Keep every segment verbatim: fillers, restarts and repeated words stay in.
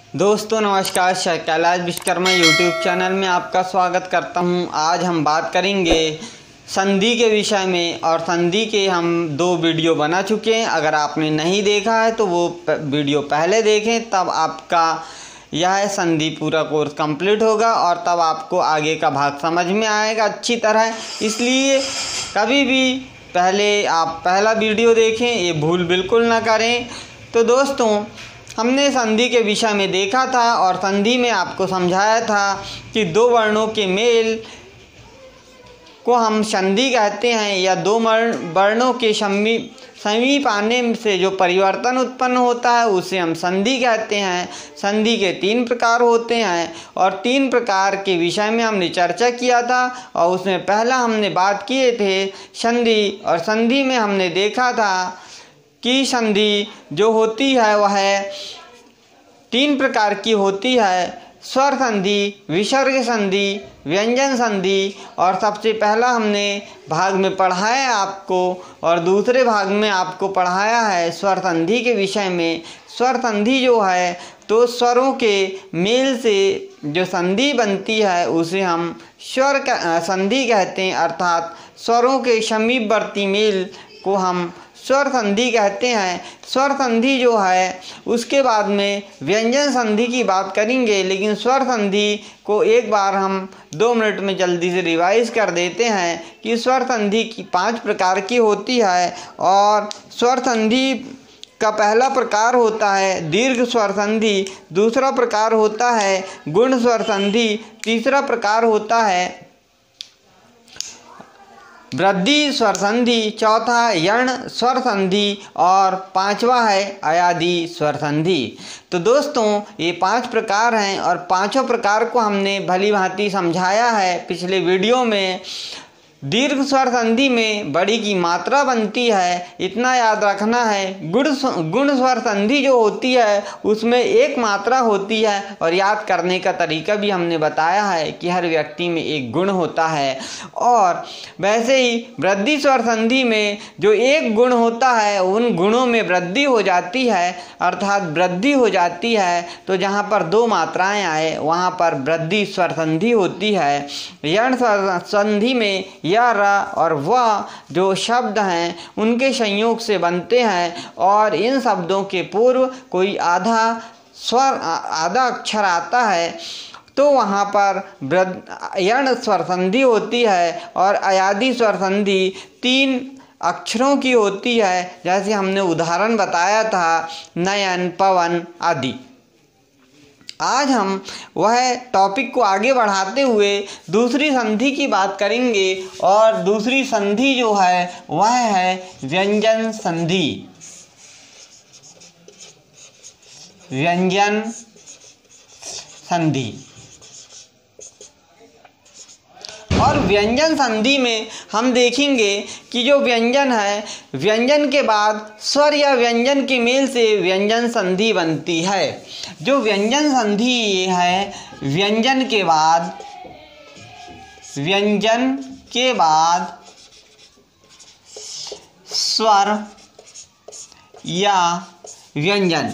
दोस्तों नमस्कार, Kailash Vishwakarma YouTube channel में आपका स्वागत करता हूं। आज हम बात करेंगे संधि के विषय में और संधि के हम दो वीडियो बना चुके हैं। अगर आपने नहीं देखा है तो वो वीडियो पहले देखें, तब आपका यह संधि पूरा कोर्स कंप्लीट होगा और तब आपको आगे का भाग समझ में आएगा अच्छी तरह। इसलिए कभी भी पहले आप पहला वीडियो देखें, ये भूल बिल्कुल ना करें। तो दोस्तों हमने संधि के विषय में देखा था और संधि में आपको समझाया था कि दो वर्णों के मेल को हम संधि कहते हैं, या दो वर्णों के समीप समीप आने से जो परिवर्तन उत्पन्न होता है उसे हम संधि कहते हैं। संधि के तीन प्रकार होते हैं और तीन प्रकार के विषय में हमने चर्चा किया था और उसमें पहला हमने बात किए थे संधि। और संधि में हमने देखा था कि संधि जो होती है वह तीन प्रकार की होती है: स्वर संधि, विसर्ग संधि, व्यंजन संधि। और सबसे पहला हमने भाग में पढ़ाया आपको और दूसरे भाग में आपको पढ़ाया है स्वर संधि के विषय में। स्वर संधि जो है तो स्वरों के मेल से जो संधि बनती है उसे हम स्वर संधि कहते हैं, अर्थात स्वरों के समीपवर्ती मेल को हम स्वर संधि कहते हैं। स्वर संधि जो है उसके बाद में व्यंजन संधि की बात करेंगे, लेकिन स्वर संधि को एक बार हम दो मिनट में जल्दी से रिवाइज कर देते हैं कि स्वर संधि की पांच प्रकार की होती है। और स्वर संधि का पहला प्रकार होता है दीर्घ स्वर संधि, दूसरा प्रकार होता है गुण स्वर संधि, तीसरा प्रकार होता है वृद्धि स्वर संधि, चौथा यण स्वर संधि और पांचवा है अयादि स्वर संधि। तो दोस्तों ये पांच प्रकार हैं और पांचों प्रकार को हमने भली भांति समझाया है पिछले वीडियो में। दीर्घ स्वर संधि में बड़ी की मात्रा बनती है, इतना याद रखना है। गुण गुण स्वर संधि जो होती है उसमें एक मात्रा होती है और याद करने का तरीका भी हमने बताया है कि हर व्यक्ति में एक गुण होता है। और वैसे ही वृद्धि स्वर संधि में जो एक गुण होता है उन गुणों में वृद्धि हो जाती है, अर्थात वृद्धि हो जाती है। तो जहाँ पर दो मात्राएं आए वहाँ पर वृद्धि स्वर संधि होती है। यण स्वर संधि में या र और व जो शब्द हैं उनके संयोग से बनते हैं और इन शब्दों के पूर्व कोई आधा स्वर आधा अक्षर आता है तो वहाँ पर यण स्वर संधि होती है। और अयादि स्वर संधि तीन अक्षरों की होती है, जैसे हमने उदाहरण बताया था नयन, पवन आदि। आज हम वह टॉपिक को आगे बढ़ाते हुए दूसरी संधि की बात करेंगे और दूसरी संधि जो है वह है व्यंजन संधि। व्यंजन संधि और व्यंजन संधि में हम देखेंगे कि जो व्यंजन है, व्यंजन के बाद स्वर या व्यंजन के मेल से व्यंजन संधि बनती है। जो व्यंजन संधि है, व्यंजन के बाद व्यंजन के बाद स्वर या व्यंजन,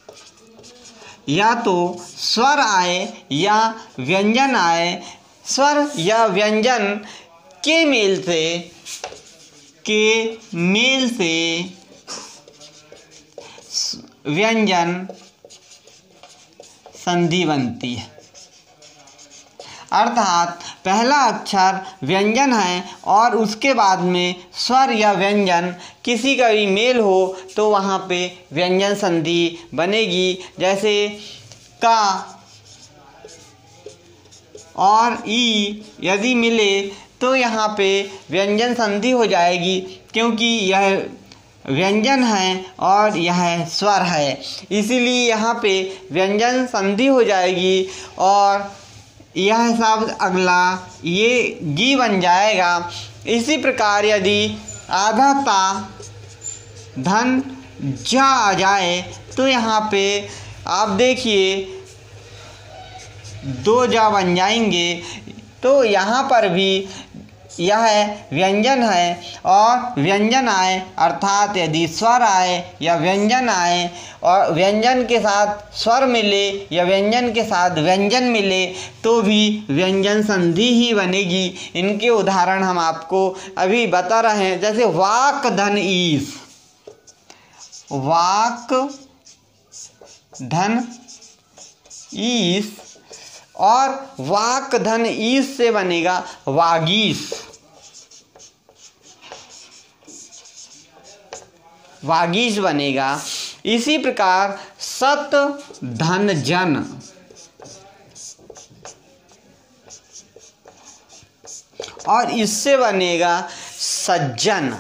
या तो स्वर आए या व्यंजन आए, स्वर या व्यंजन के मेल से के मेल से व्यंजन संधि बनती है। अर्थात पहला अक्षर व्यंजन है और उसके बाद में स्वर या व्यंजन किसी का भी मेल हो तो वहाँ पे व्यंजन संधि बनेगी। जैसे का और ई यदि मिले तो यहाँ पे व्यंजन संधि हो जाएगी, क्योंकि यह व्यंजन है और यह स्वर है, इसीलिए यहाँ पे व्यंजन संधि हो जाएगी। और यह शब्द अगला ये गी बन जाएगा। इसी प्रकार यदि आधा ता धन जा आ जाए तो यहाँ पे आप देखिए दो जा बन जाएंगे। तो यहाँ पर भी यह व्यंजन है, और व्यंजन आए अर्थात यदि स्वर आए या व्यंजन आए और व्यंजन के साथ स्वर मिले या व्यंजन के साथ व्यंजन मिले तो भी व्यंजन संधि ही बनेगी। इनके उदाहरण हम आपको अभी बता रहे हैं, जैसे वाक धन ईस, वाक धन ईस और वाक धन ईस से बनेगा वागीस, वागीस बनेगा। इसी प्रकार सत धन जन, और इससे बनेगा सज्जन,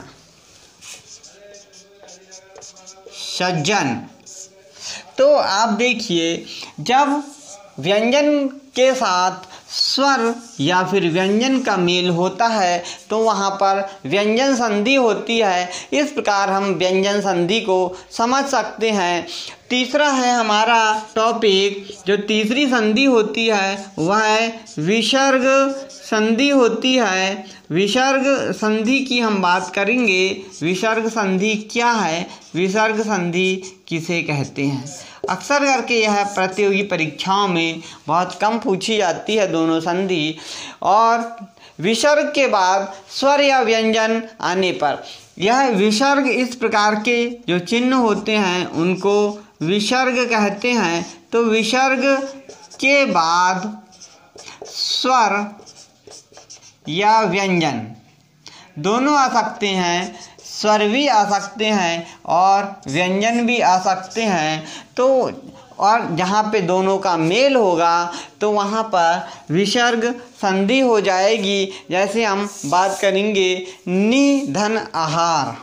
सज्जन। तो आप देखिए, जब व्यंजन के साथ स्वर या फिर व्यंजन का मेल होता है तो वहाँ पर व्यंजन संधि होती है। इस प्रकार हम व्यंजन संधि को समझ सकते हैं। तीसरा है हमारा टॉपिक, जो तीसरी संधि होती है वह है विसर्ग संधि होती है। विसर्ग संधि की हम बात करेंगे। विसर्ग संधि क्या है, विसर्ग संधि किसे कहते हैं? अक्सर करके यह प्रतियोगी परीक्षाओं में बहुत कम पूछी जाती है दोनों संधि। और विसर्ग के बाद स्वर या व्यंजन आने पर यह विसर्ग, इस प्रकार के जो चिन्ह होते हैं उनको विसर्ग कहते हैं। तो विसर्ग के बाद स्वर या व्यंजन दोनों आ सकते हैं, स्वर भी आ सकते हैं और व्यंजन भी आ सकते हैं। तो और जहाँ पे दोनों का मेल होगा तो वहाँ पर विसर्ग संधि हो जाएगी। जैसे हम बात करेंगे नि धन आहार,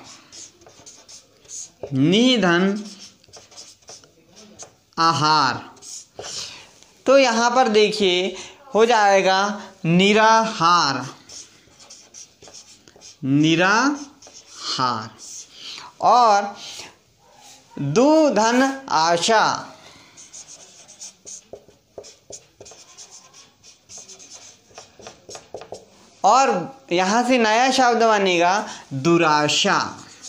नि धन आहार, तो यहाँ पर देखिए हो जाएगा निराहार, निराहार। और दु धन आशा, और यहाँ से नया शब्द बनेगा दुराशा।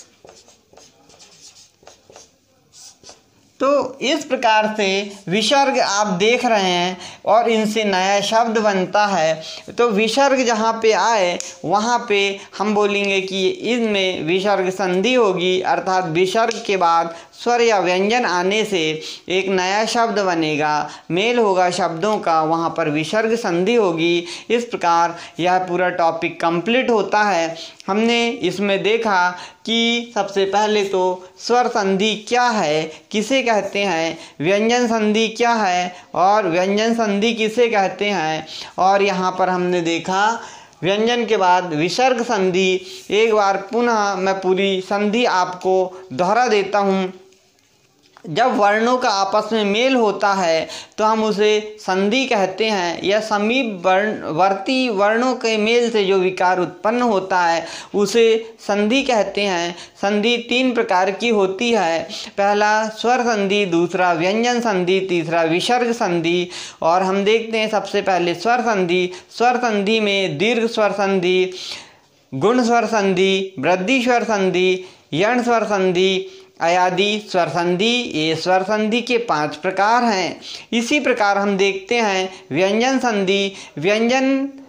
तो इस प्रकार से विसर्ग आप देख रहे हैं और इनसे नया शब्द बनता है। तो विसर्ग जहाँ पे आए वहाँ पे हम बोलेंगे कि इनमें विसर्ग संधि होगी, अर्थात विसर्ग के बाद स्वर या व्यंजन आने से एक नया शब्द बनेगा, मेल होगा शब्दों का, वहाँ पर विसर्ग संधि होगी। इस प्रकार यह पूरा टॉपिक कंप्लीट होता है। हमने इसमें देखा कि सबसे पहले तो स्वर संधि क्या है, किसे कहते हैं, व्यंजन संधि क्या है और व्यंजन संधि किसे कहते हैं। और यहाँ पर हमने देखा व्यंजन के बाद विसर्ग संधि। एक बार पुनः मैं पूरी संधि आपको दोहरा देता हूँ। जब वर्णों का आपस में मेल होता है तो हम उसे संधि कहते हैं। यह समीप वर्ण वर्ती वर्णों के मेल से जो विकार उत्पन्न होता है उसे संधि कहते हैं। संधि तीन प्रकार की होती है, पहला स्वर संधि, दूसरा व्यंजन संधि, तीसरा विसर्ग संधि। और हम देखते हैं सबसे पहले स्वर संधि। स्वर संधि में दीर्घ स्वर संधि, गुण स्वर संधि, वृद्धि स्वर संधि, यण स्वर संधि, अयादि स्वर संधि, ये स्वर संधि के पांच प्रकार हैं। इसी प्रकार हम देखते हैं व्यंजन संधि। व्यंजन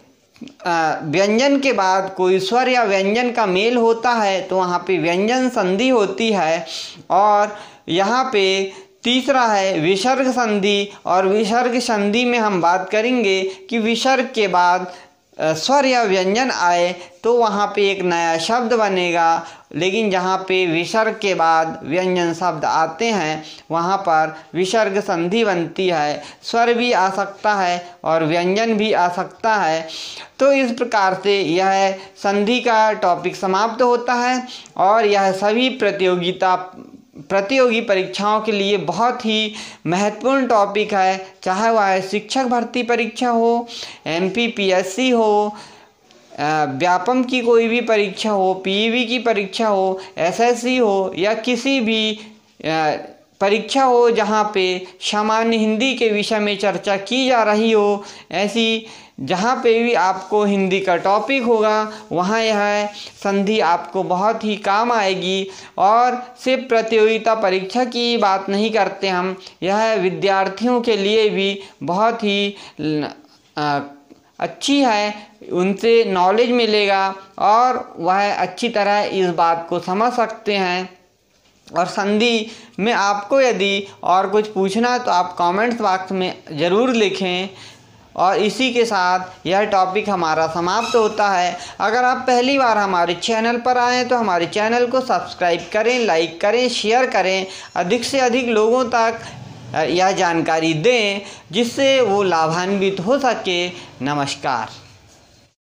व्यंजन के बाद कोई स्वर या व्यंजन का मेल होता है तो वहाँ पे व्यंजन संधि होती है। और यहाँ पे तीसरा है विसर्ग संधि। और विसर्ग संधि में हम बात करेंगे कि विसर्ग के बाद स्वर या व्यंजन आए तो वहाँ पे एक नया शब्द बनेगा, लेकिन जहाँ पे विसर्ग के बाद व्यंजन शब्द आते हैं वहाँ पर विसर्ग संधि बनती है। स्वर भी आ सकता है और व्यंजन भी आ सकता है। तो इस प्रकार से यह संधि का टॉपिक समाप्त होता है। और यह सभी प्रतियोगिता प्रतियोगी परीक्षाओं के लिए बहुत ही महत्वपूर्ण टॉपिक है, चाहे वह शिक्षक भर्ती परीक्षा हो, एमपी पीएससी हो, व्यापम की कोई भी परीक्षा हो, पीईवी की परीक्षा हो, एसएससी हो या किसी भी परीक्षा हो जहाँ पे सामान्य हिंदी के विषय में चर्चा की जा रही हो, ऐसी जहाँ पे भी आपको हिंदी का टॉपिक होगा वहाँ यह संधि आपको बहुत ही काम आएगी। और सिर्फ प्रतियोगिता परीक्षा की बात नहीं करते हम, यह विद्यार्थियों के लिए भी बहुत ही आ, अच्छी है, उनसे नॉलेज मिलेगा और वह अच्छी तरह इस बात को समझ सकते हैं। और संधि में आपको यदि और कुछ पूछना है तो आप कमेंट्स बॉक्स में ज़रूर लिखें। और इसी के साथ यह टॉपिक हमारा समाप्त होता है। अगर आप पहली बार हमारे चैनल पर आएँ तो हमारे चैनल को सब्सक्राइब करें, लाइक करें, शेयर करें, अधिक से अधिक लोगों तक यह जानकारी दें जिससे वो लाभान्वित हो सके। नमस्कार।